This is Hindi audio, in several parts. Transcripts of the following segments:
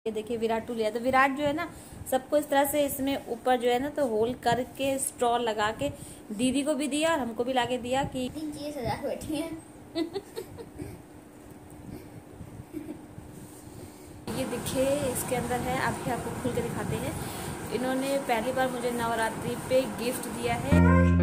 ये देखिए विराट टू लिया। तो विराट जो है ना सबको इस तरह से इसमें ऊपर जो है ना तो होल करके स्ट्रॉ लगा के दीदी को भी दिया और हमको भी लाके दिया कि चीजें सजा के बैठी हैं। ये देखिए इसके अंदर है, आप आपको खोल के दिखाते हैं। इन्होंने पहली बार मुझे नवरात्रि पे गिफ्ट दिया है।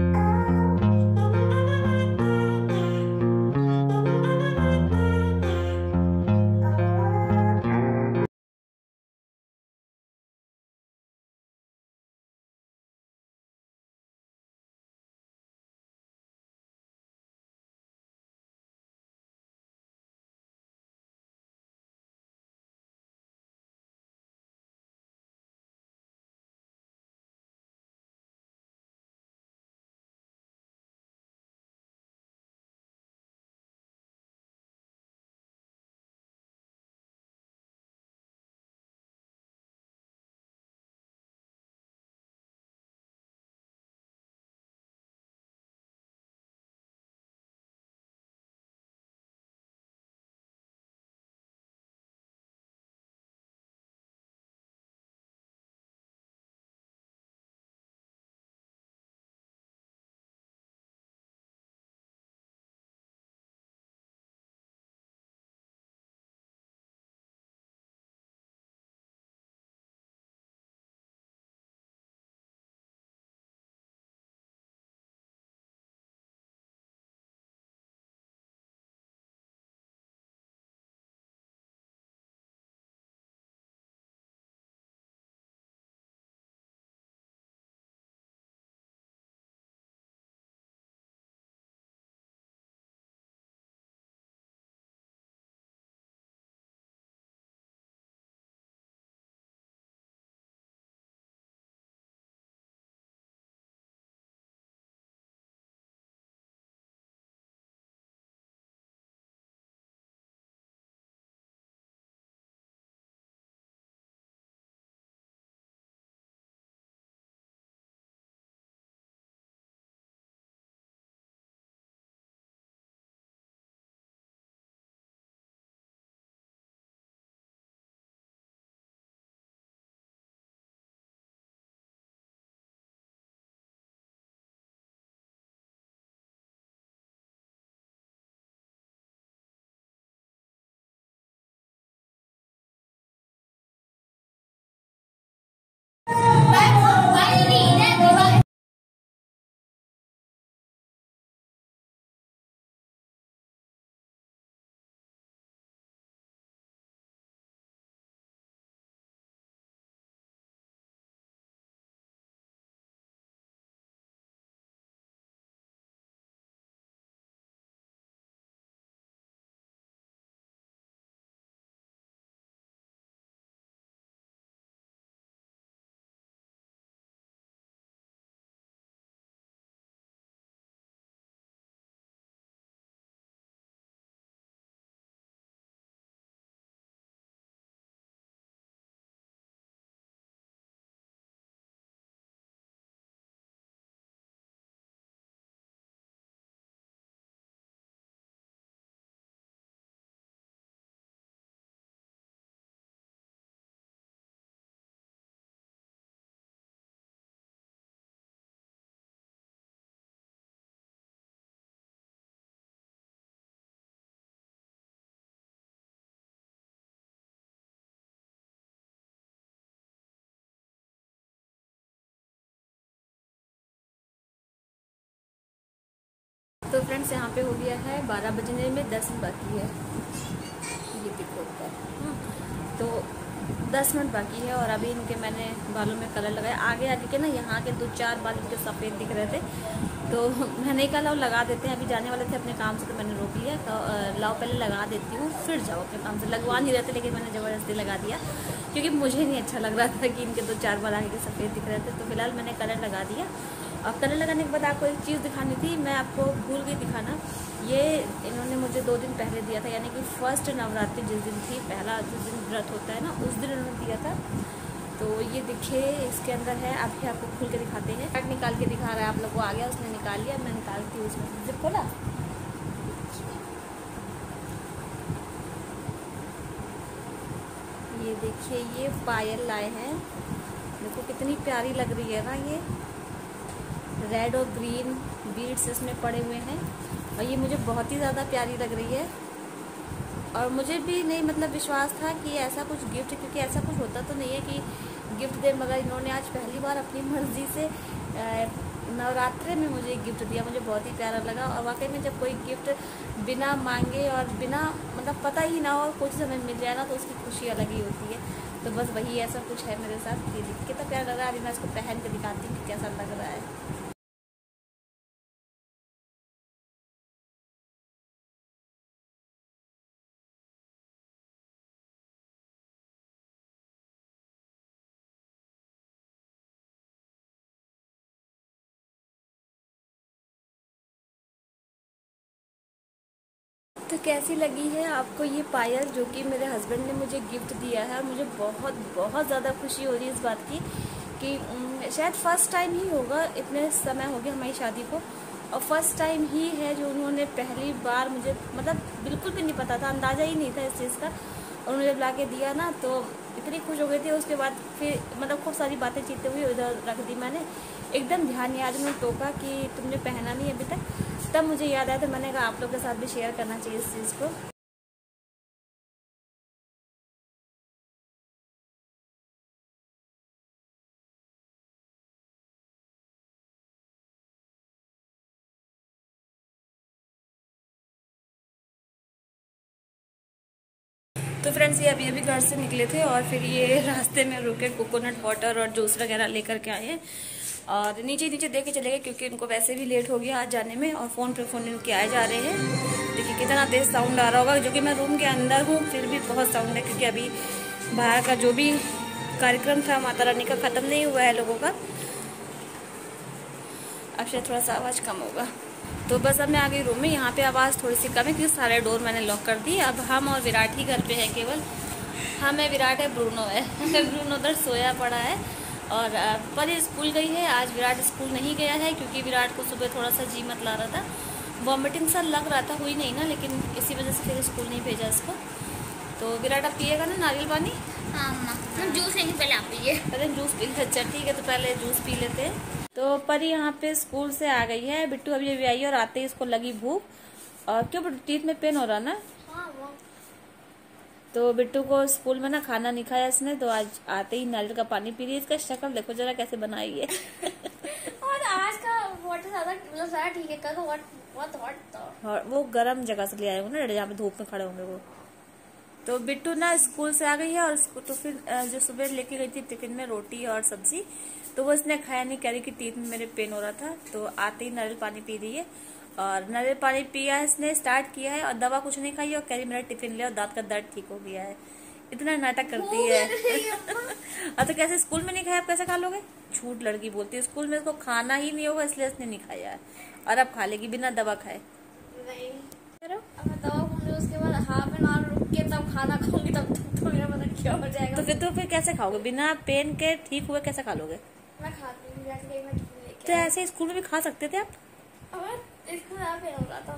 तो फ्रेंड्स यहाँ पे हो गया है 12 बजने में 10 मिनट बाकी है। ये देखो ऊपर तो 10 मिनट बाकी है और अभी इनके मैंने बालों में कलर लगाया। आगे आगे के ना यहाँ के 2-4 बाल इनके सफ़ेद दिख रहे थे तो मैंने कहा लाओ लगा देते हैं। अभी जाने वाले थे अपने काम से तो मैंने रोक लिया। तो लाओ पहले लगा देती हूँ फिर जाओ अपने काम से। लगवा नहीं रहते लेकिन मैंने ज़बरदस्ती लगा दिया क्योंकि मुझे नहीं अच्छा लग रहा था कि इनके 2-4 बाल आगे के सफ़ेद दिख रहे थे। तो फिलहाल मैंने कलर लगा दिया। अब कलर लगाने के बाद आपको एक चीज़ दिखानी थी, मैं आपको भूल गई दिखाना। ये इन्होंने मुझे 2 दिन पहले दिया था, यानी कि फर्स्ट नवरात्रि जिस दिन थी, पहला जिस दिन व्रत होता है ना उस दिन इन्होंने दिया था। तो ये देखिए इसके अंदर है, आपको खोल के दिखाते हैं। पैक निकाल के दिखा रहा है आप लोग को। आ गया, उसने निकाल लिया, मैं निकालती हूँ उसमें। जिप खोला, ये देखिए ये पायल लाए हैं, देखो कितनी प्यारी लग रही है ना। ये रेड और ग्रीन बीड्स इसमें पड़े हुए हैं और ये मुझे बहुत ही ज़्यादा प्यारी लग रही है। और मुझे भी नहीं मतलब विश्वास था कि ऐसा कुछ गिफ्ट, क्योंकि ऐसा कुछ होता तो नहीं है कि गिफ्ट दे, मगर इन्होंने आज पहली बार अपनी मर्जी से नवरात्रे में मुझे गिफ्ट दिया। मुझे बहुत ही प्यारा लगा। और वाकई में जब कोई गिफ्ट बिना मांगे और बिना मतलब पता ही ना हो कुछ समय मिल जाए ना, तो उसकी खुशी अलग ही होती है। तो बस वही ऐसा कुछ है मेरे साथ। ये देखिए कितना प्यारा लग रहा है। अभी मैं इसको पहन के दिखाती हूँ कि कैसा लग रहा है। तो कैसी लगी है आपको ये पायल, जो कि मेरे हस्बैंड ने मुझे गिफ्ट दिया है। और मुझे बहुत बहुत ज़्यादा खुशी हो रही है इस बात की कि शायद फर्स्ट टाइम ही होगा, इतने समय हो गया हमारी शादी को, और फर्स्ट टाइम ही है जो उन्होंने पहली बार मुझे मतलब बिल्कुल भी नहीं पता था, अंदाज़ा ही नहीं था इस चीज़ का। और उन्होंने जब ला के दिया ना तो इतनी खुश हो गई थी। उसके बाद फिर मतलब खूब सारी बातें चीते हुए उधर रख दी मैंने। एकदम ध्यान याद में टोका कि तुमने पहना नहीं अभी तक, तब मुझे याद आया। तो मैंने कहा आप लोग के साथ भी शेयर करना चाहिए इस चीज़ को। तो फ्रेंड्स ये अभी अभी घर से निकले थे और फिर ये रास्ते में रुके कोकोनट वाटर और जूस वगैरह लेकर के आए हैं। और नीचे नीचे दे के चले गए क्योंकि उनको वैसे भी लेट हो गया आज जाने में। और फ़ोन पे फ़ोन इनके आए जा रहे हैं। देखिए कितना तेज़ साउंड आ रहा होगा, जो कि मैं रूम के अंदर हूँ फिर भी बहुत साउंड है, क्योंकि अभी बाहर का जो भी कार्यक्रम था माता रानी का ख़त्म नहीं हुआ है लोगों का। अब शायद थोड़ा सा आवाज़ कम होगा। तो बस अब मैं आ गई रूम में। यहाँ पे आवाज़ थोड़ी सी कम है क्योंकि सारे डोर मैंने लॉक कर दी। अब हम और विराट ही घर पे है केवल। हम है, विराट है, ब्रूनो है। ब्रूनो उधर सोया पड़ा है। और पर स्कूल गई है। आज विराट स्कूल नहीं गया है क्योंकि विराट को सुबह थोड़ा सा जी मत ला रहा था, वॉमिटिंग सा लग रहा था, हुई नहीं ना, लेकिन इसी वजह से फिर स्कूल नहीं भेजा इसको। तो विराट अब पिएगा ना नारियल पानी? हाँ हम जूस लेंगे, पहले आप पिए। पहले जूस पी ले। अच्छा ठीक है, तो पहले जूस पी लेते हैं। तो परी यहाँ पे स्कूल से आ गई है। बिट्टू अभी अभी आई है और आते ही इसको लगी भूख। और क्यों बिट्टू, टीथ में पेन हो रहा ना? हाँ वो। तो बिट्टू को स्कूल में ना खाना नहीं खाया इसने, तो आज आते ही नारियल का पानी पी रही है। इसका शक्ल देखो जरा कैसे बनाई है। और आज का वाटर ज्यादा ठीक है, कल बहुत हॉट था। वो गर्म जगह से ले आए होंगे ना, जहाँ पे धूप में खड़े होंगे वो। तो बिट्टू ना स्कूल से आ गई है और इसको तो फिर जो सुबह लेके गई थी टिफिन में रोटी और सब्जी, तो वो इसने खाया नहीं, कह रही कि टीथ में मेरे पेन हो रहा था। तो आते ही नारियल पानी पी रही है। और नारियल पानी पिया है इसने, स्टार्ट किया है, और दवा कुछ नहीं खाई। और कह रही मेरा टिफिन ले और दांत का दर्द ठीक हो गया है। इतना नाटक करती है। और तो कैसे स्कूल में नहीं खाया, आप कैसे खा लोगे? झूठ लड़की बोलती है। स्कूल में इसको खाना ही नहीं होगा इसलिए इसने नहीं खाया है, और अब खा लेगी बिना दवा खाए। अब मैं दवा खाऊंगी, उसके बाद हाफ एन आवर रुक के तब खाना खाऊंगी, तब तो मेरा पता क्या हो जाएगा। तो फिर कैसे खाओगे? बिना पेन के ठीक हुए कैसे खा लोगे? मैं खाती हूँ जैसे मैं लेके। तो ऐसे स्कूल में भी खा सकते थे आप। अब इसको ज़्यादा पेन हो रहा था।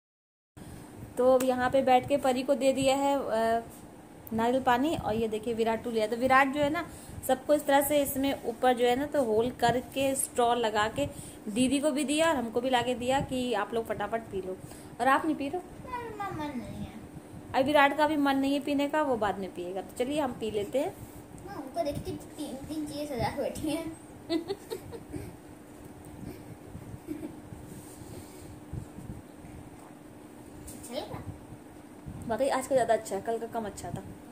तो यहाँ पे बैठ के परी को दे दिया है नारियल पानी। और ये देखिए विराट लिया। तो विराट जो है ना सबको इस तरह से इसमें ऊपर जो है ना तो होल करके स्ट्रॉ लगा के दीदी को भी दिया और हमको भी लाके दिया कि आप लोग फटाफट पी लो। और आप नहीं पी रहे? मन नहीं है। अब विराट का भी मन नहीं है पीने का, वो बाद में पिएगा। तो चलिए हम पी लेते हैं। उनको देख के तीन चीजें सजा के बैठी हैं। वाकई आज का ज्यादा अच्छा है, कल का कम अच्छा था।